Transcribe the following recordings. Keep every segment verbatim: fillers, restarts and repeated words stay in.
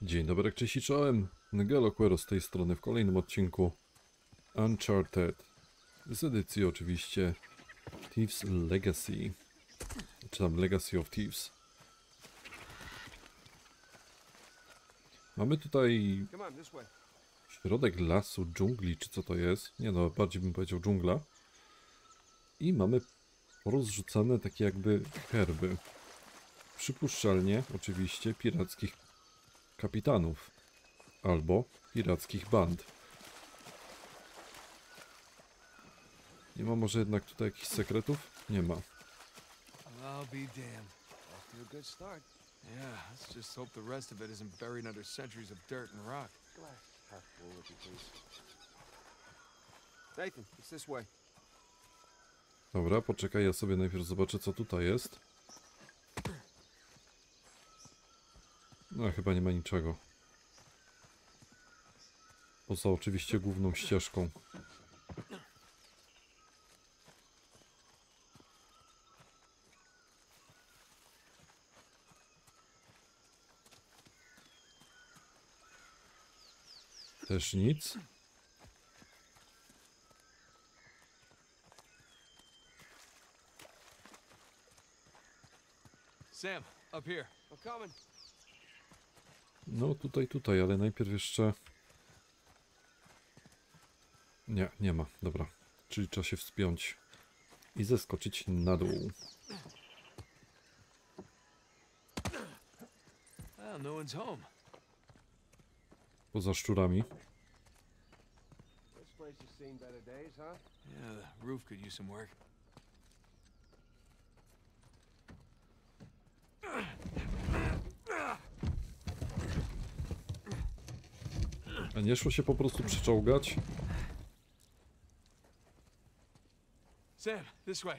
Dzień dobry, cześć i czołem. Ngelo Quero z tej strony w kolejnym odcinku Uncharted. Z edycji oczywiście Thieves Legacy. Czy tam Legacy of Thieves. Mamy tutaj środek lasu, dżungli, czy co to jest? Nie no, bardziej bym powiedział dżungla. I mamy porozrzucane takie jakby herby. Przypuszczalnie, oczywiście, pirackich kapitanów. Albo pirackich band. Nie ma może jednak tutaj jakichś sekretów? Nie ma. I'll be damned. Off to a good start. Yeah, let's just hope the rest of it isn't buried under centuries of dirt and rock. Glass half full, would you please? Nathan, it's this way. Dobra, poczekaj, ja sobie najpierw zobaczę, co tutaj jest. No, chyba nie ma niczego. Poza oczywiście główną ścieżką. Też nic. Sam, up here. I'm coming. No tutaj, tutaj, ale najpierw jeszcze... Nie, nie ma, dobra. Czyli trzeba się wspiąć i zeskoczyć na dół. Well, no one's home. Poza szczurami. This place has seen better days, huh? Yeah, the roof could use some work. A nie szło się po prostu przeczołgać? Sam, this way.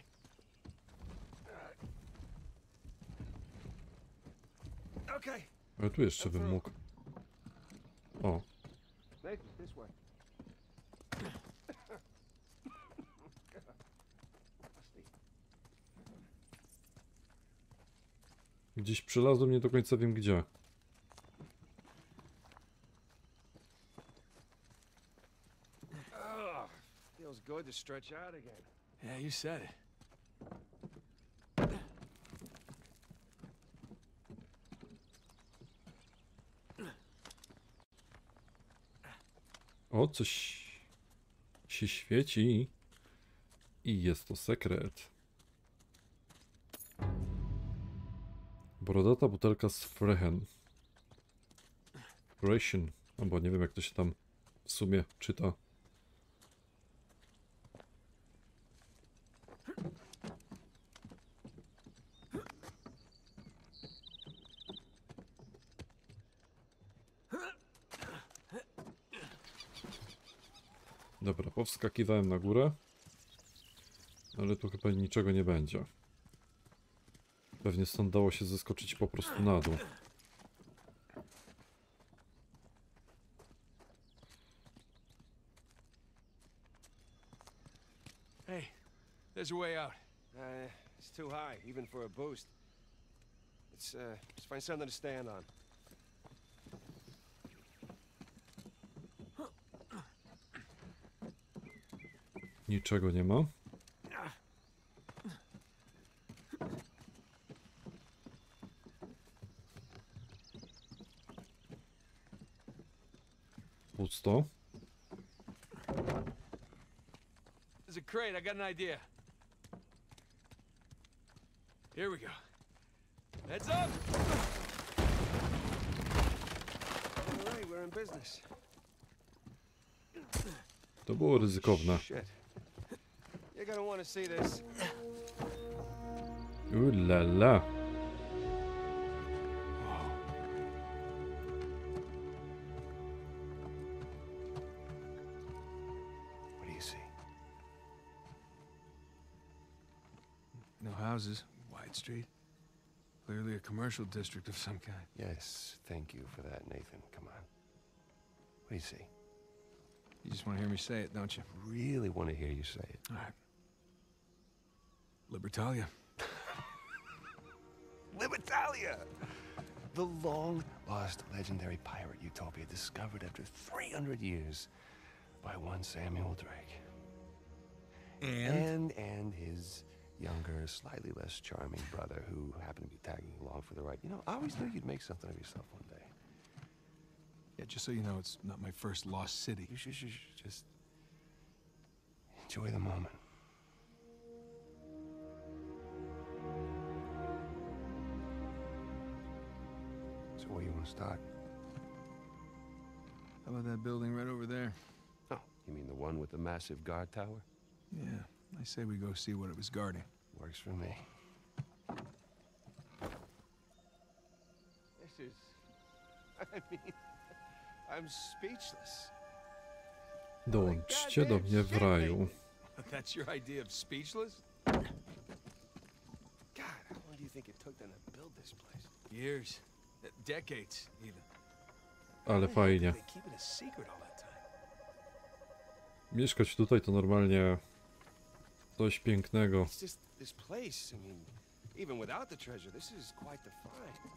Okay. Ale tu jeszcze bym mógł. O, Nathan, this way. gdzieś przylazłem, nie do końca wiem gdzie. Oh, feels good to stretch out again. Yeah, you said it. O, coś się świeci. I jest to sekret. Brodata butelka z Frehen. Freshen. Albo nie wiem, jak to się tam w sumie czyta. Dobra, powskakiwałem na górę. Ale tu chyba niczego nie będzie. Pewnie stąd dało się zeskoczyć po prostu na dół. Hey, there's a way out. Uh, it's too high, even for a boost. Let's, uh, let's find something to stand on. Niczego nie ma. Pusto. There's a crate. I got an idea. Here we go. Heads up! All right, we're in business. To było ryzykowne. Shit. You're gonna want to see this. Ulala. What do you see? No houses. Wide street. Clearly a commercial district of some kind. Yes, thank you for that, Nathan. Come on. What do you see? You just want to hear me say it, don't you? Really want to hear you say it. All right. Libertalia. Libertalia! The long lost legendary pirate utopia discovered after three hundred years by one Samuel Drake. And? And and his younger, slightly less charming brother who happened to be tagging along for the ride. You know, I always knew you'd make something of yourself one day. Yeah, just so you know, it's not my first lost city. You should, should, should just enjoy the moment. So where you want to start? How about that building right over there? Oh, you mean the one with the massive guard tower? Yeah, I say we go see what it was guarding. Works for me. This is... I mean... I'm speechless. Dołączcie do mnie w raju. That's your idea of speechless? God, how long do you think it took them to build this place? Years. Uh, Decades, even. Ale fajnie. They keep it a secret all that time. Mieszkać tutaj to normalnie coś pięknego. It's just this place. I mean, even without the treasure, this is quite the find.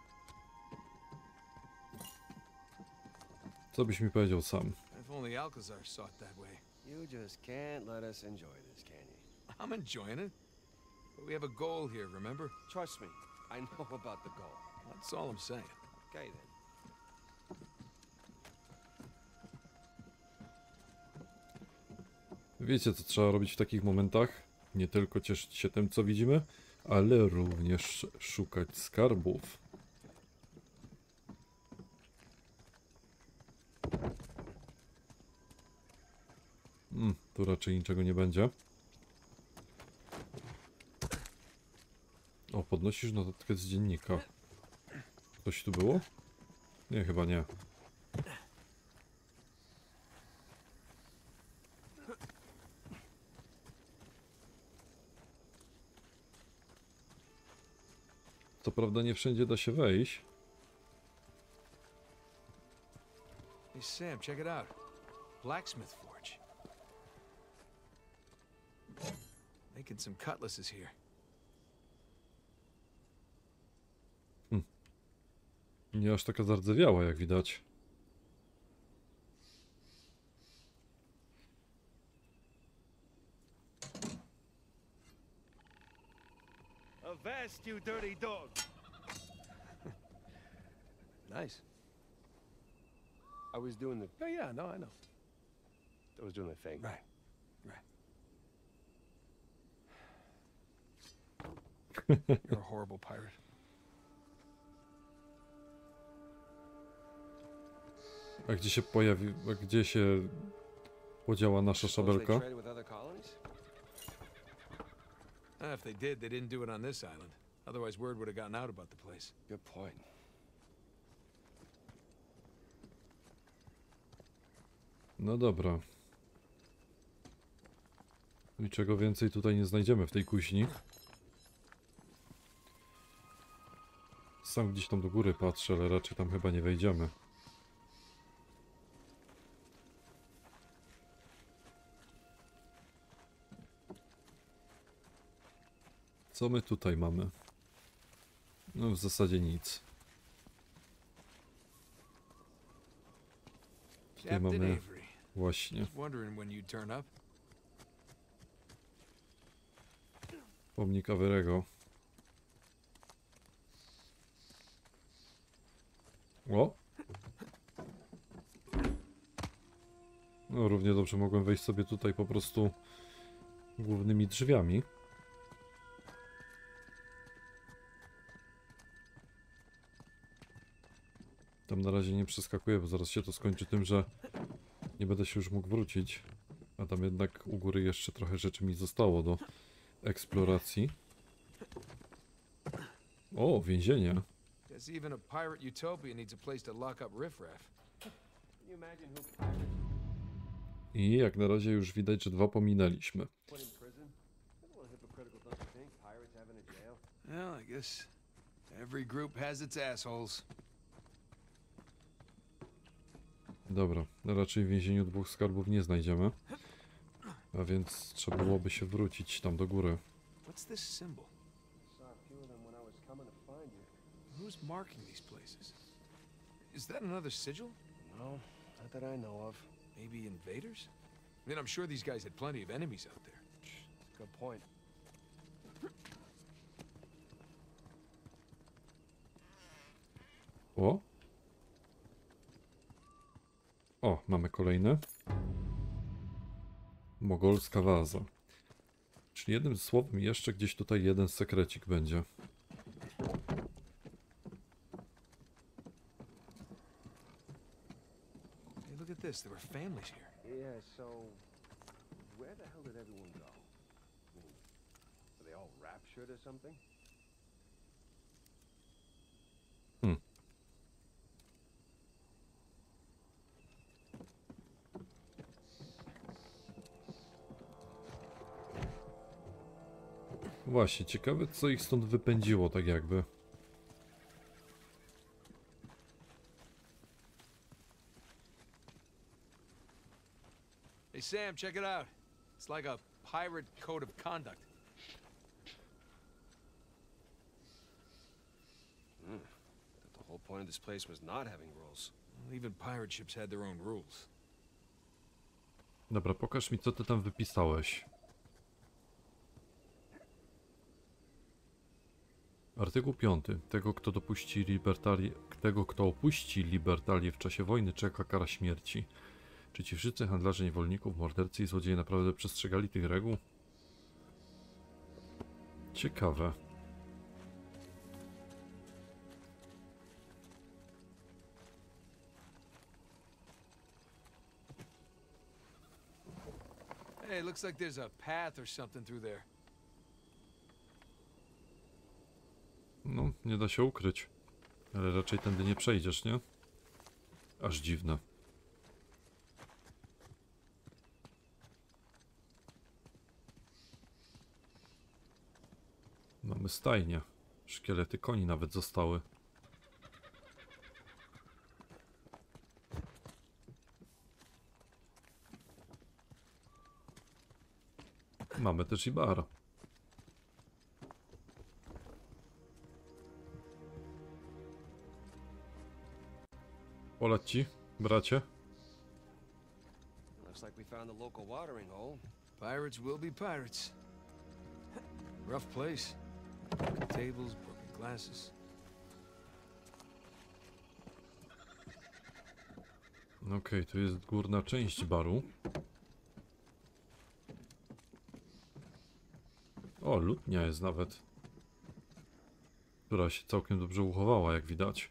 Co byś mi powiedział sam? If only Alcazar saw it that way. You just can't let us enjoy this, can you? I'm enjoying it. But we have a goal here, remember? Trust me, I know about the goal. That's all I'm saying. Okay then. Wiecie, co trzeba robić w takich momentach? Nie tylko cieszyć się tym, co widzimy, ale również szukać skarbów. Hmm, tu raczej niczego nie będzie. O, podnosisz notatkę z dziennika. Coś tu było? Nie, chyba nie. Co prawda nie wszędzie da się wejść. Hey, Sam, check it out. Blacksmith forge. Making some cutlasses here. Nie aż taka zardzewiała, jak widać. Avast, you dirty dog! Nice. I was doing the... Oh, yeah, no, I know. I was doing the thing. Right, right. You're a horrible pirate. A gdzie się pojawi... A gdzie się podziała nasza Suppose they szabelka? traded with other colonies? Uh, if they did, they didn't do it on this island. Otherwise, word would have gotten out about the place. Good point. No dobra. Niczego więcej tutaj nie znajdziemy w tej kuźni. Sam gdzieś tam do góry patrzę, ale raczej tam chyba nie wejdziemy. Co my tutaj mamy? No w zasadzie nic. Tutaj Captain mamy Avery. właśnie Wondering when you'd turn up. pomnik Averego. O! No równie dobrze mogłem wejść sobie tutaj po prostu głównymi drzwiami. Tam na razie nie przeskakuję, bo zaraz się to skończy tym, że nie będę się już mógł wrócić. A tam jednak u góry jeszcze trochę rzeczy mi zostało do eksploracji. O, więzienie. Guess even a pirate utopia needs a place to lock up riffraff. Can you imagine who pirates I jak na razie już widać, że dwa pominęliśmy. put in prison? That's a little hypocritical, don't you think? Pirates having a jail? Well, I guess every group has its assholes. Dobra, raczej w więzieniu dwóch skarbów nie znajdziemy. A więc trzeba byłoby się wrócić tam do góry. What's this symbol? Saw a few of them when I was coming to find you. Who's marking these places? Is that another sigil? No, not that I know of. Maybe invaders? I mean, I'm sure these guys had plenty of enemies out there. Good point. O! O, mamy kolejne. Mogolska waza. Czyli jednym słowem jeszcze gdzieś tutaj jeden sekrecik będzie. Hey, look at this. There were families here. Yeah, so where the hell did everyone go? I mean, were they all raptured or something? Hmm. Właśnie, ciekawe co ich stąd wypędziło tak jakby. Hey, Sam, check it out. It's like a pirate code of conduct. Hmm. The whole point of this place was not having rules. Even pirate ships had their own rules. Dobra, pokaż mi co ty tam wypisałeś. Artykuł piąty. Tego, kto dopuści libertarię, tego, kto opuści libertalię w czasie wojny, czeka kara śmierci. Czy ci wszyscy handlarze niewolników, mordercy i złodzieje naprawdę przestrzegali tych reguł? Ciekawe. Hey, looks like there's a path or something through there. No, nie da się ukryć. Ale raczej tędy nie przejdziesz, nie? Aż dziwne. Mamy stajnię. Szkielety koni nawet zostały. Mamy też i bar. Polać ci, bracie? Looks like we found the local watering hole. Pirates will be pirates. Rough place. Broken tables, broken glasses. Okej, okay, tu jest górna część baru. O, lutnia jest nawet. Która się całkiem dobrze uchowała, jak widać.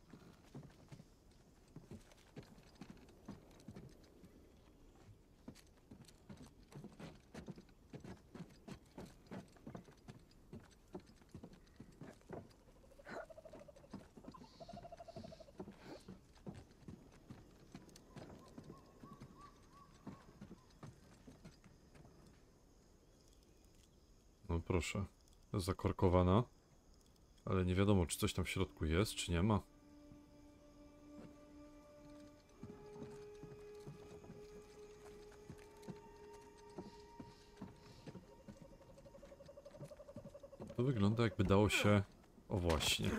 No proszę, zakorkowana, ale nie wiadomo, czy coś tam w środku jest, czy nie ma. To wygląda, jakby dało się... O właśnie.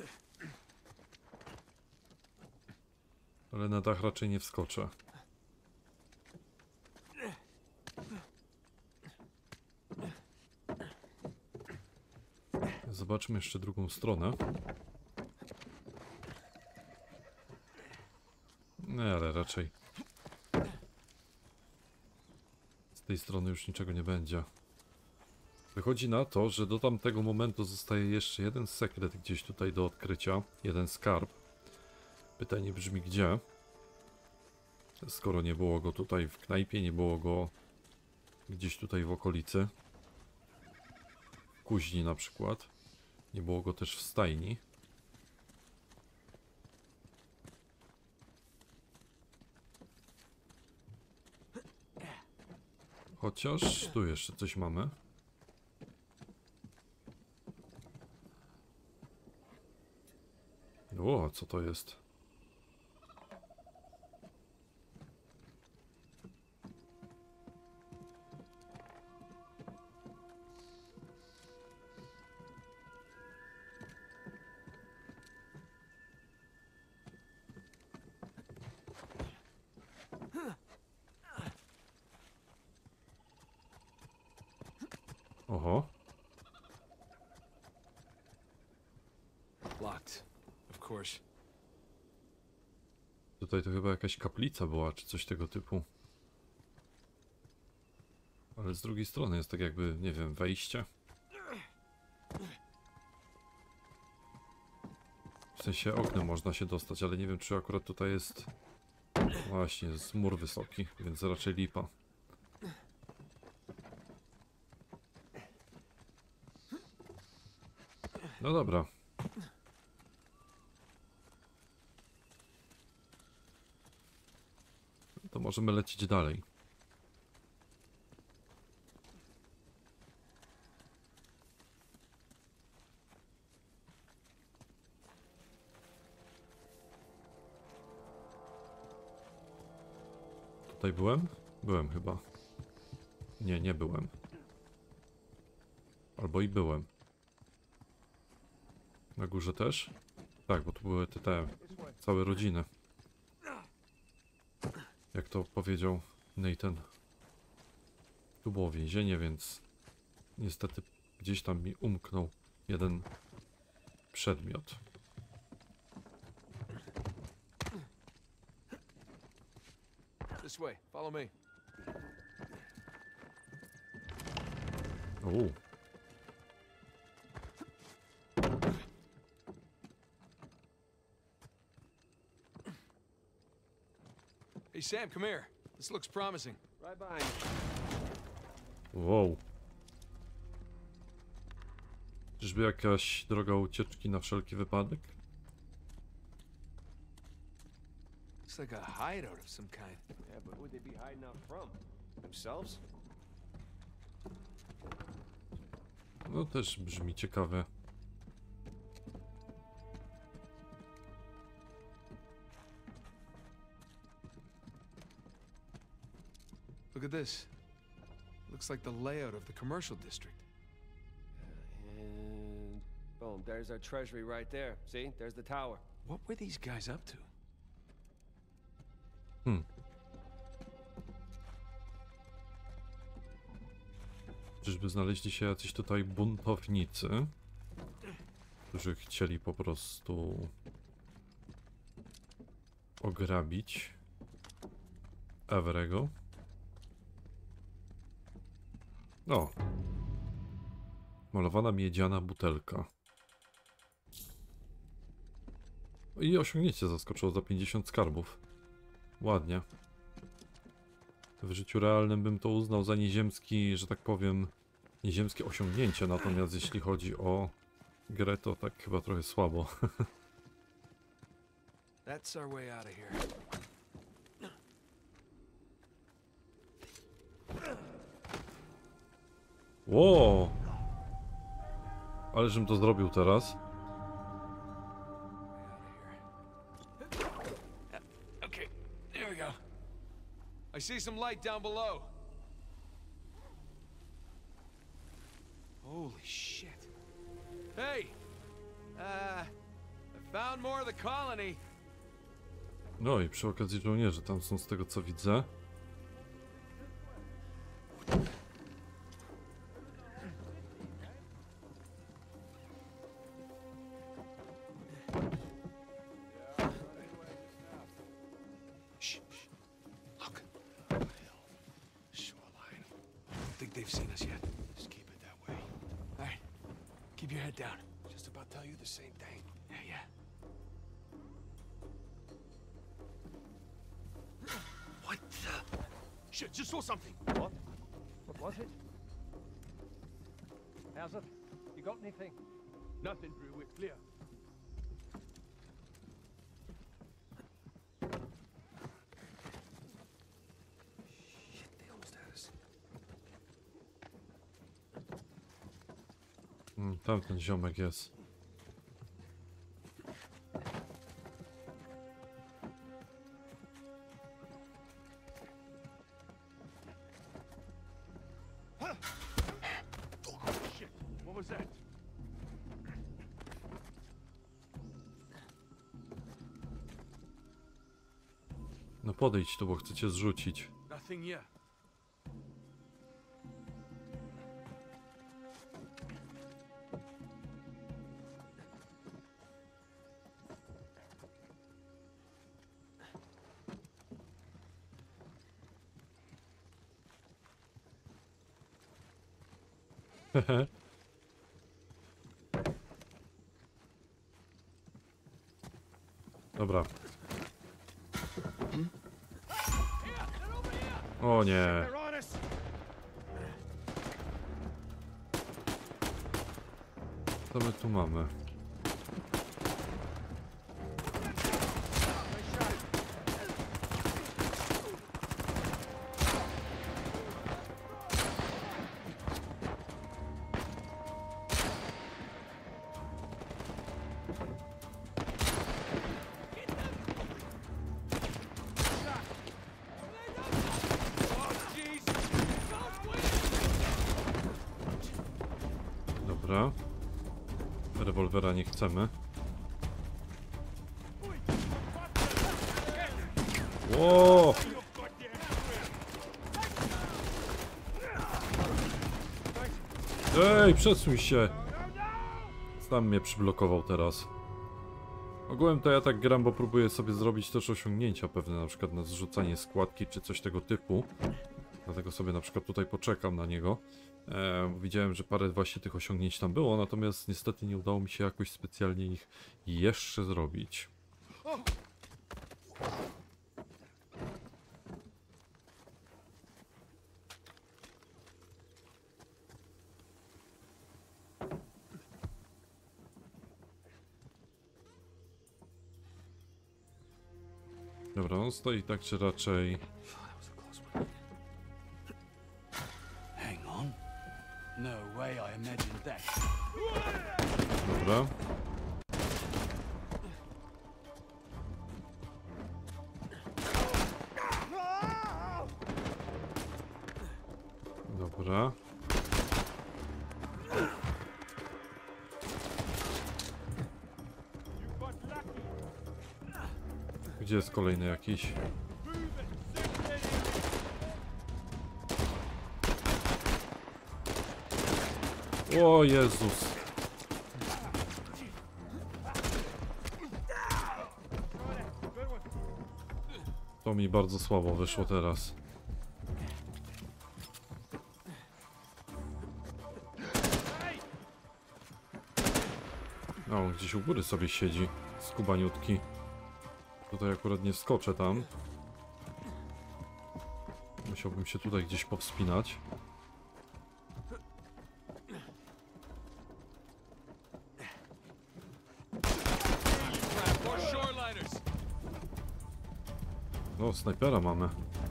Ale na dach raczej nie wskoczę. Zobaczmy jeszcze drugą stronę. Nie, ale raczej z tej strony już niczego nie będzie. Wychodzi na to, że do tamtego momentu zostaje jeszcze jeden sekret gdzieś tutaj do odkrycia. Jeden skarb. Pytanie brzmi gdzie? Skoro nie było go tutaj w knajpie, nie było go gdzieś tutaj w okolicy. W kuźni na przykład. Nie było go też w stajni. Chociaż tu jeszcze coś mamy. O, co to jest? Oho. Locked, of course. Tutaj to chyba jakaś kaplica była, czy coś tego typu. Ale z drugiej strony jest tak jakby, nie wiem, wejście. W sensie oknem można się dostać, ale nie wiem, czy akurat tutaj jest... Właśnie, jest mur wysoki, więc raczej lipa. No dobra. To możemy lecieć dalej. Tutaj byłem? Byłem chyba. Nie, nie byłem. Albo i byłem. Na górze też? Tak, bo tu były te, te całe rodziny. Jak to powiedział Nathan. Tu było więzienie, więc niestety gdzieś tam mi umknął jeden przedmiot. This way, follow me. Uuu. Hey Sam, come here. This looks promising. Right behind you. Wow. Czyżby jakaś droga ucieczki na wszelki wypadek? Looks like a hideout of some kind. Yeah, but who'd they be hiding out from? Themselves? No też brzmi ciekawe. Look at this. Looks like the layout of the commercial district. And boom, there's our treasury right there. See? There's the tower. What were these guys up to? Hmm. Czyżby znaleźli się jacyś tutaj buntownicy, którzy chcieli po prostu ograbić Everego? O! Malowana miedziana butelka. I osiągnięcie zaskoczyło za pięćdziesiąt skarbów. Ładnie. W życiu realnym bym to uznał za nieziemski, że tak powiem, nieziemskie osiągnięcie, natomiast jeśli chodzi o grę, to tak chyba trochę słabo. That's our way out of here. Ło! Ale żebym to zrobił teraz. Okay, there we go. I see some light down below. Holy shit. Hey! Uh, I found more of the colony. No i przy okazji żołnierze tam są z tego co widzę. Shh, shh. Look. Shoreline. Don't think they've seen us yet. Just keep it that way. All right. Keep your head down. Just about tell you the same thing. Yeah, yeah. What the? Shit, just saw something. What? What was it? How's it? You got anything? Nothing, Drew. We're clear. Shit, they almost had us. Mm, tamten ziomek jest. Shit, what was that? No podejdź tu, bo chcę cię zrzucić. Nothing yet. Hehe. Dobra. O nie. Co my tu mamy? Dobra. Rewolwera nie chcemy. Ło! Ej, przesuń się! Sam mnie przyblokował teraz. Ogółem to ja tak gram, bo próbuję sobie zrobić też osiągnięcia pewne, na przykład na zrzucanie składki czy coś tego typu. Dlatego sobie na przykład tutaj poczekam na niego. E, widziałem, że parę właśnie tych osiągnięć tam było, natomiast niestety nie udało mi się jakoś specjalnie ich jeszcze zrobić. Dobra, on stoi tak czy raczej. Hang on. No way I imagined that. Dobra. Dobra. Gdzie jest kolejny jakiś? O Jezus! To mi bardzo słabo wyszło teraz. O, gdzieś u góry sobie siedzi skubaniutki. Tutaj akurat nie wskoczę tam. Musiałbym się tutaj gdzieś powspinać. No, snajpera mamy.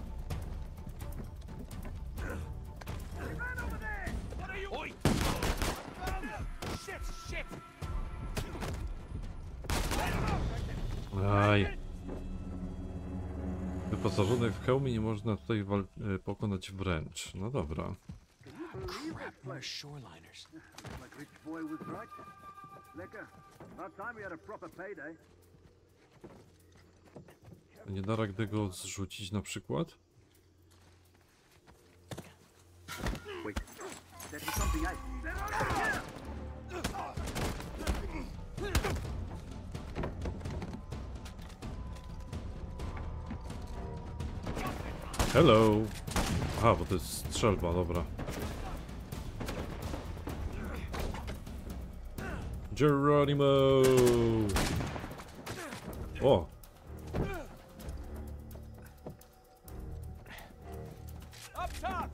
Aj. Wyposażonych w hełmie nie można tutaj wal pokonać wręcz. No dobra. Crap, more shoreliners. Like Rich Boy was right. Lekker. About time we had a proper payday. Nie da rady go zrzucić na przykład? Wait. There's something else. Hello! Aha, bo to jest strzelba, dobra. Geronimo! O! Up top.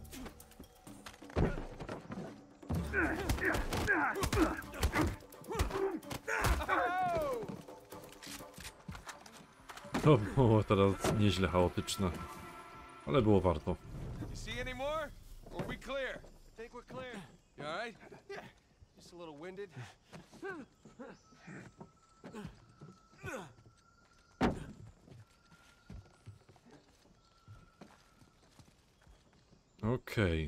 To było teraz nieźle chaotyczne. Ale było warto. You see any more? Or are we clear? Think we're clear. You all right? Just a little winded. Okej.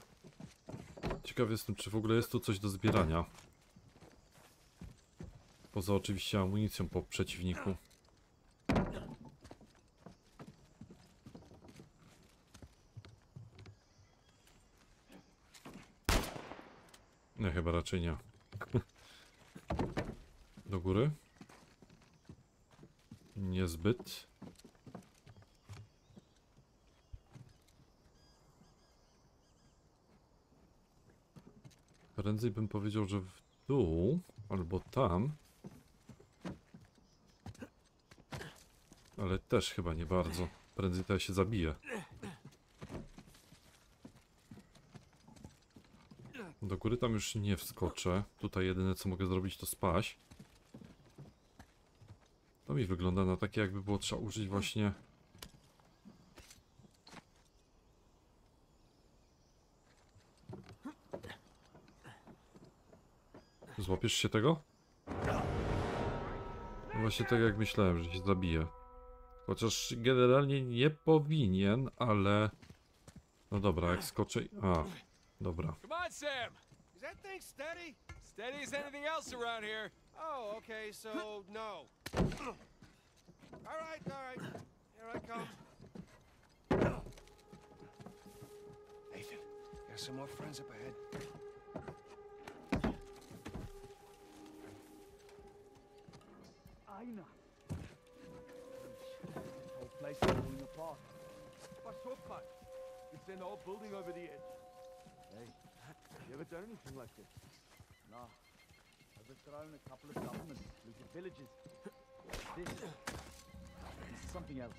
Ciekaw jestem, czy w ogóle jest tu coś do zbierania. Poza oczywiście amunicją po przeciwniku. Nie, chyba raczej nie. Do góry? Niezbyt. Prędzej bym powiedział, że w dół, albo tam. Ale też chyba nie bardzo. Prędzej to ja się zabiję. Do góry tam już nie wskoczę. Tutaj jedyne co mogę zrobić to spaść. To mi wygląda na takie jakby było trzeba użyć właśnie... Złapiesz się tego? No właśnie tak jak myślałem, że się zabije. Chociaż generalnie nie powinien, ale... No dobra, jak skoczę... A, dobra. Come on, Sam! Is that thing steady? Steady as anything else around here. Oh, okay, so no. All right, all right. Here I come. Nathan, there's some more friends up ahead. Einer. This whole place is falling apart. My shortcut. It's an old building over the edge. Hey, you ever done anything like this? No. Overthrown a couple of governments, looted villages. This, this is something else.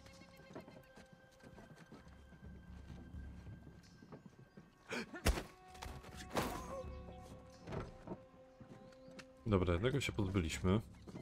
Dobra, jednego się pozbyliśmy.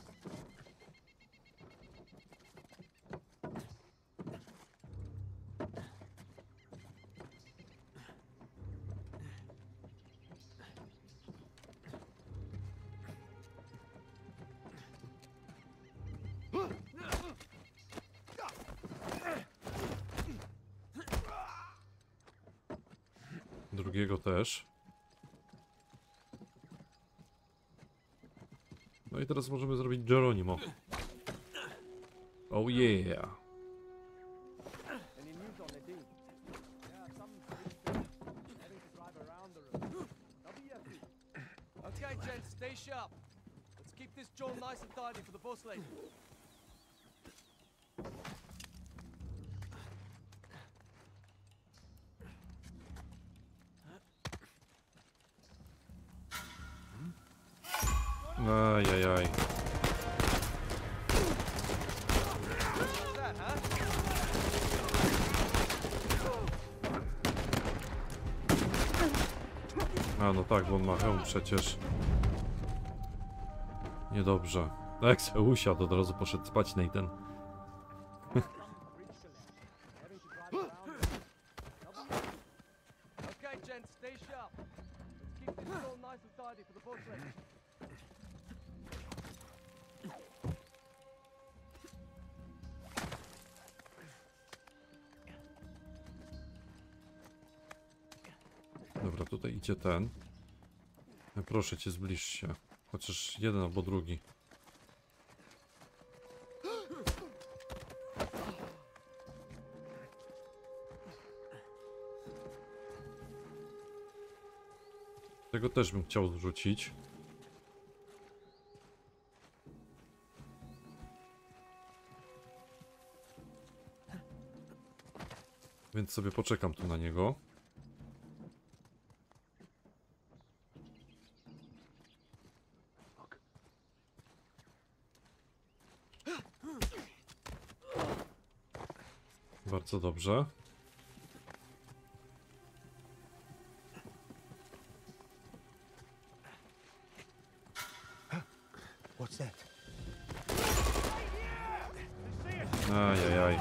Drugiego też. No i teraz możemy zrobić Geronimo. Oh yeah. Any news on the deal? Yeah, some having to drive around the room. I'll be happy. Okay, gents, stay sharp. Let's keep this joint nice and tidy for the boss lady. Ajajaj. What's that, huh? A no tak, bo on ma hełm przecież. Niedobrze. No jak se usiadł, od razu poszedł spać Nathan. Okay, gents, stay sharp. Let's keep this joint nice and tidy for the boss lady. Dobra, tutaj idzie ten. No proszę cię, zbliż się. Chociaż jeden albo drugi. Tego też bym chciał zrzucić. Więc sobie poczekam tu na niego. Bardzo dobrze. What's that? Ajajaj.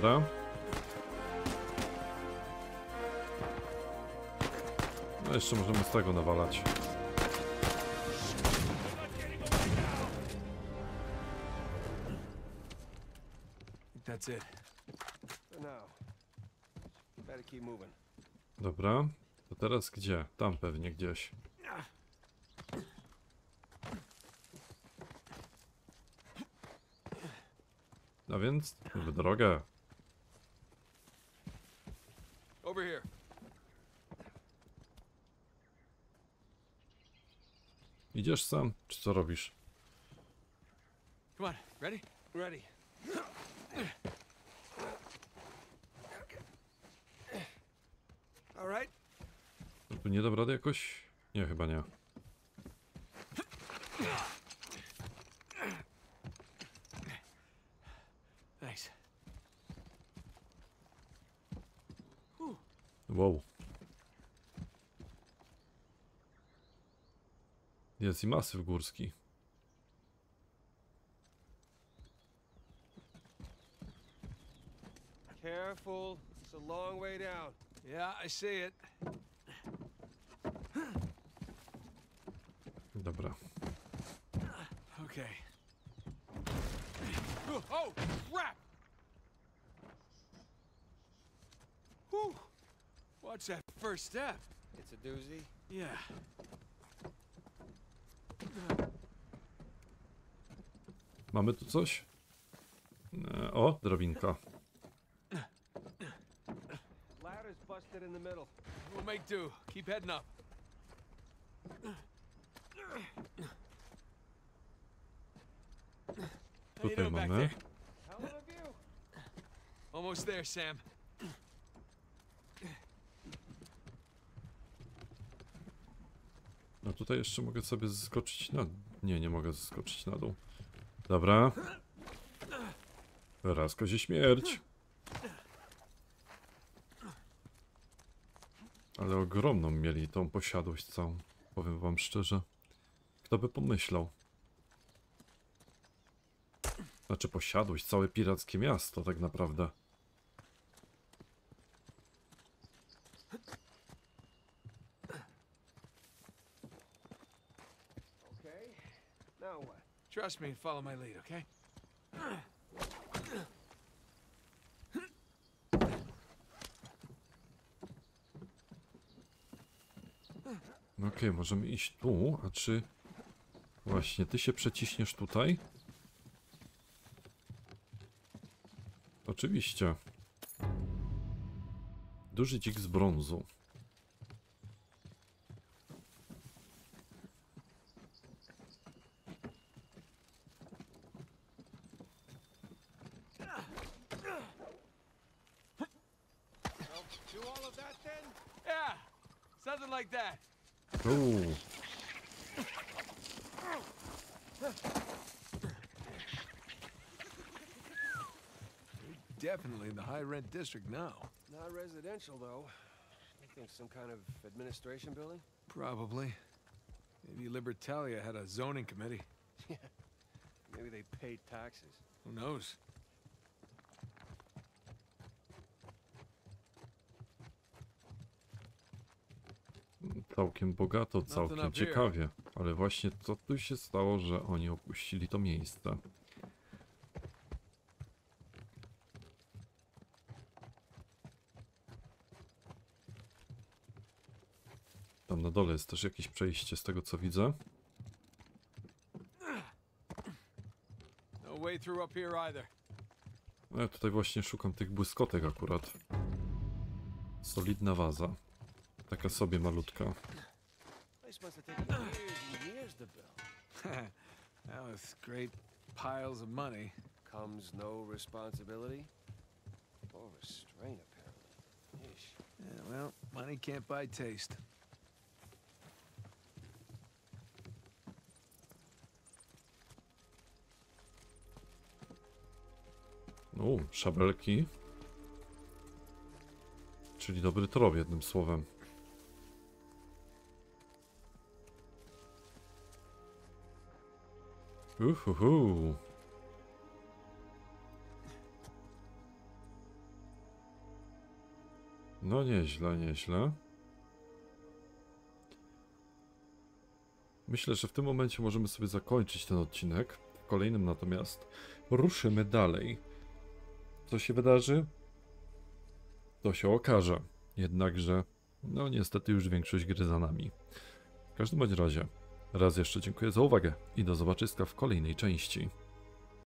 Dobra. No jeszcze możemy z tego nawalać. That's it. For now. Better keep moving. Dobra. To teraz gdzie? Tam pewnie gdzieś. No więc w drogę. Over here. Idziesz sam, czy co robisz? Come on, ready? Ready. All right. Tu nie dam rady jakoś? Nie, chyba nie. Thanks. Wow. Jest i masyw górski. Careful. It's a long way down. Yeah, I see it. Dobra. Okay. Oh, oh, crap! Whew. Watch that first step. It's a doozy. Yeah. Mamy tu coś? E, O, drabinka. Ladder's busted in the middle. We'll make do. Keep heading up. How you Tutaj doing back mamy. there? Hell of a view. Almost there, Sam. No tutaj jeszcze mogę sobie zeskoczyć na... Nie, nie mogę zeskoczyć na dół. Dobra. Raz kozie śmierć. Ale ogromną mieli tą posiadłość całą. Powiem wam szczerze. Kto by pomyślał? Znaczy posiadłość, całe pirackie miasto tak naprawdę. Okay. Now what? Trust me and follow my lead, okay? Okej, okay, możemy iść tu, a czy... Właśnie, ty się przeciśniesz tutaj? Oczywiście. Duży dzik z brązu. Do all of that then? Yeah, something like that. Uuu. Definitely in the high rent district now. Not residential though. I think some kind of administration building. Probably. Maybe Libertalia had a zoning committee. Maybe they paid taxes. Who knows? Całkiem bogato, całkiem ciekawie. Ale właśnie co tu się stało, że oni opuścili to miejsce? Tam na dole jest też jakieś przejście z tego co widzę. No way through up here either. No ja tutaj właśnie szukam tych błyskotek akurat. Solidna waza. Taka sobie malutka. This must have taken years and years to build. Now with great piles of money. Comes no responsibility or restraint, apparently. Yeesh. Yeah, well, money can't buy taste. O, szabelki. Czyli dobry trop, jednym słowem. Uhuhu. No nieźle, nieźle. Myślę, że w tym momencie możemy sobie zakończyć ten odcinek. W kolejnym natomiast ruszymy dalej. Co się wydarzy? To się okaże. Jednakże, no niestety już większość gry za nami. W każdym bądź razie, raz jeszcze dziękuję za uwagę i do zobaczyska w kolejnej części.